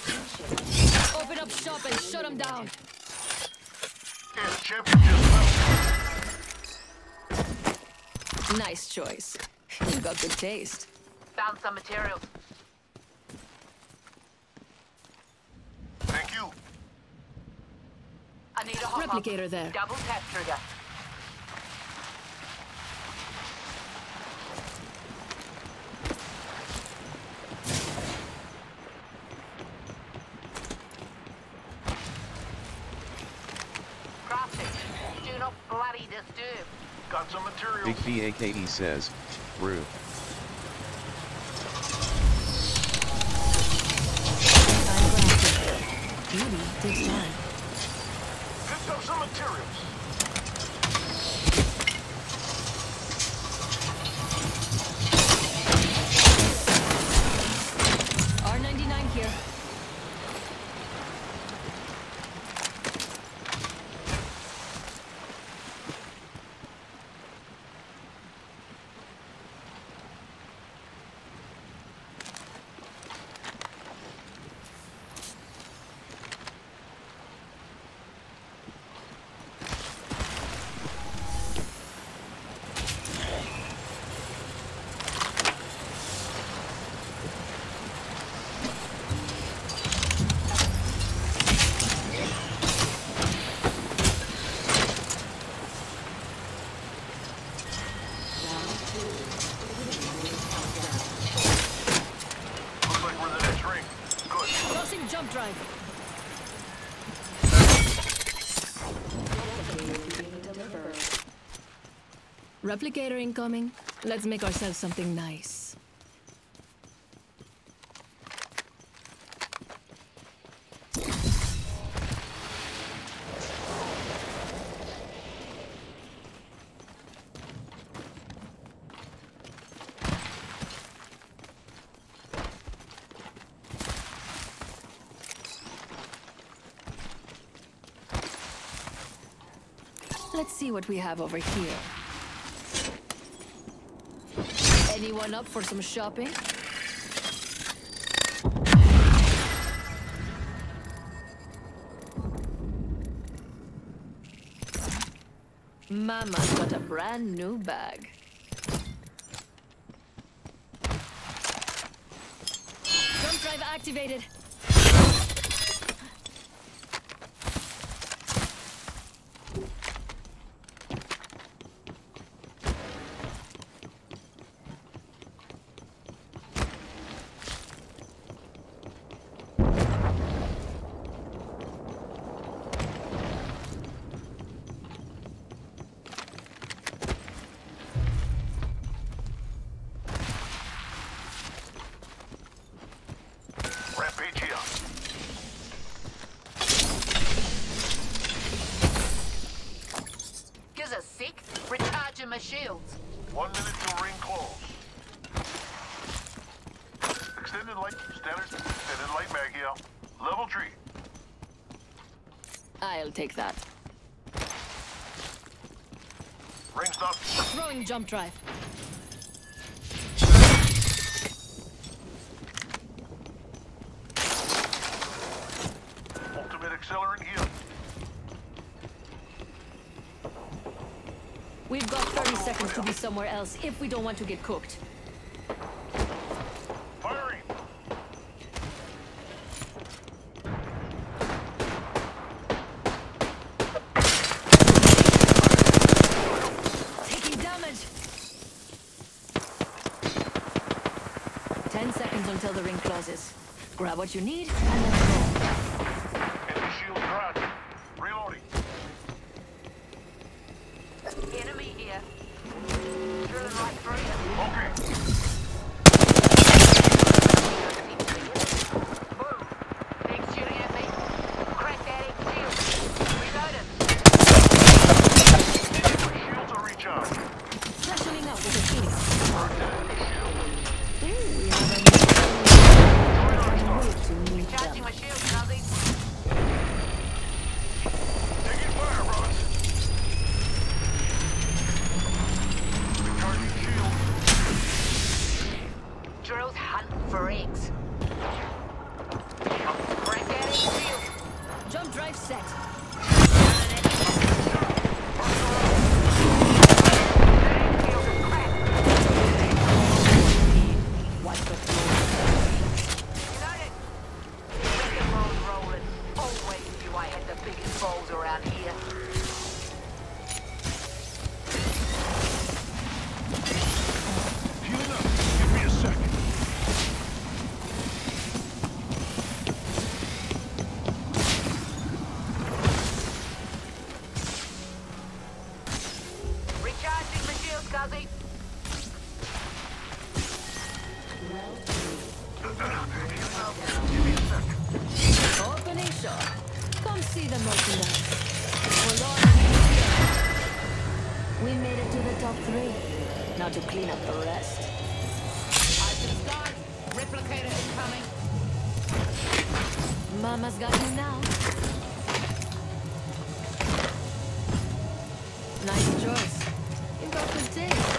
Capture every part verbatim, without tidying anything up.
Open up shop and shut them down. Yeah, champion just left. Nice choice. You got good taste. Found some materials. Thank you. I need a hop Replicator up. there. Double tap trigger. Crafting. Do not bloody disturb. Got some materials. Big B A K E says, brew. Beauty takes time. Picked up some materials. R ninety-nine here. Looks like we're in the next ring. Good. Crossing jump drive. Replicator incoming. Let's make ourselves something nice. Let's see what we have over here. Anyone up for some shopping? Mama's got a brand new bag. Jump drive activated. Rampage here. Gives a sec. Recharging my shields. One minute till ring close. Extended light, standard, extended light mag here. Level three. I'll take that. Ring's not. Throwing jump drive. Ultimate accelerant here. We've got thirty seconds to be somewhere else if we don't want to get cooked. Firing. Taking damage. Ten seconds until the ring closes. Grab what you need and let's go. Enemy shield garage. Reloading. Enemy here. Drilling right through you. Okay. Boom. Things shooting at me. Crack that egg shield. Reloaded. Shields are recharged. Freshening up with a phoenix. Burn that shield. Ooh, we have a way to meet Charging them. my shield, Nuzzy. Taking fire, brothers. Recharging shield. set. Watch the United! Wrecking ball's rolling. Always knew I had the biggest balls around here. Healing up. Give me a second. Recharging my shield, Cuzzy. opening shot. Come see the merchandise. We're on here. We made it to the top three. Now to clean up the rest. Eyes to the skies. Replicator incoming. Mama's got you now. Nice choice. You've got good taste.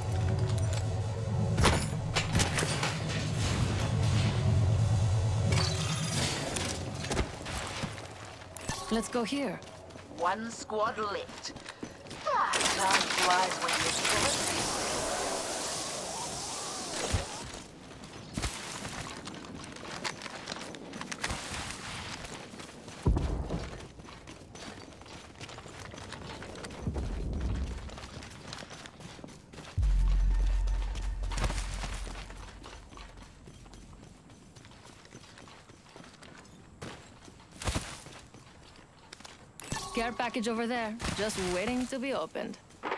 Let's go here. One squad left. Ah, time flies when you're killing. Care package over there, just waiting to be opened.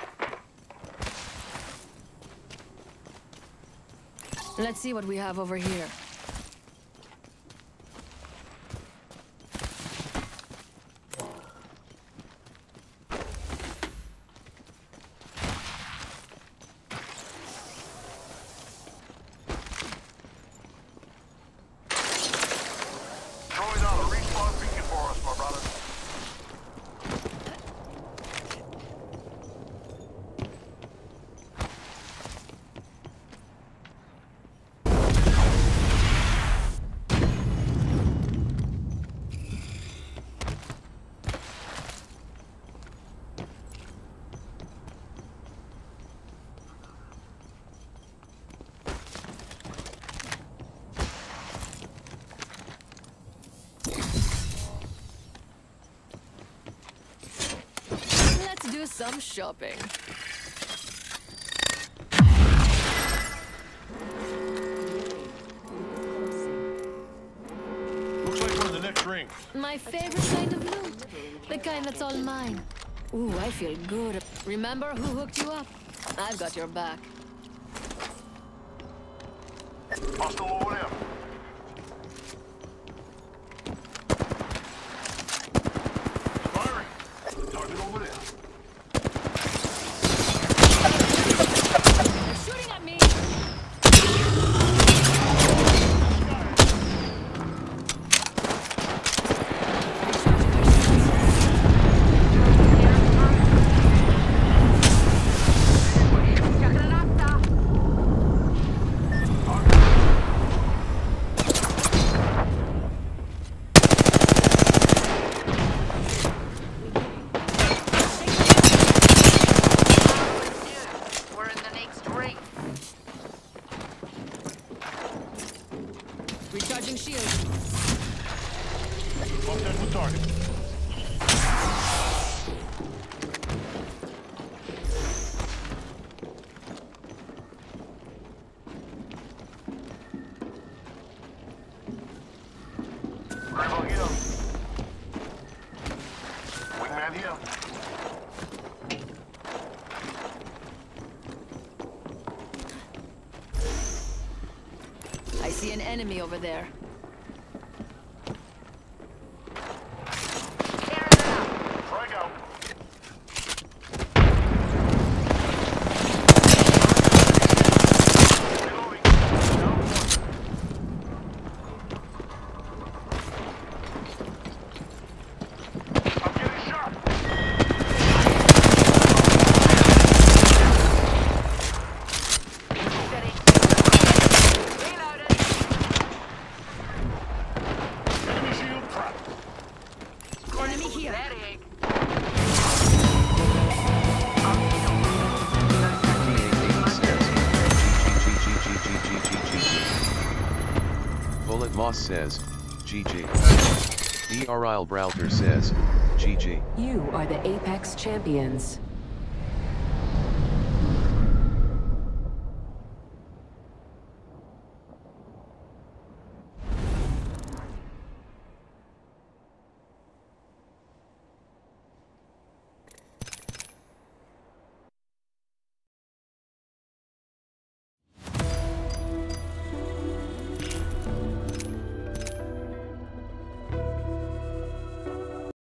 Let's see what we have over here. Throwing out a respawn beacon for us, my brother. Let's do some shopping. Looks like we're in the next ring. My favorite kind of loot. The kind that's all mine. Ooh, I feel good. Remember who hooked you up? I've got your back. Hostile over there. Firing. Target over there. They're shooting at me! We're in the next ring. Recharging shield. Contact with target. Grandma here. Wingman here. I see an enemy over there. Tearing it up. Frag out. Reloading. Down one. I'm getting shot. Reloaded. Boss says, G G. D R L Browther says, G G. You are the Apex champions.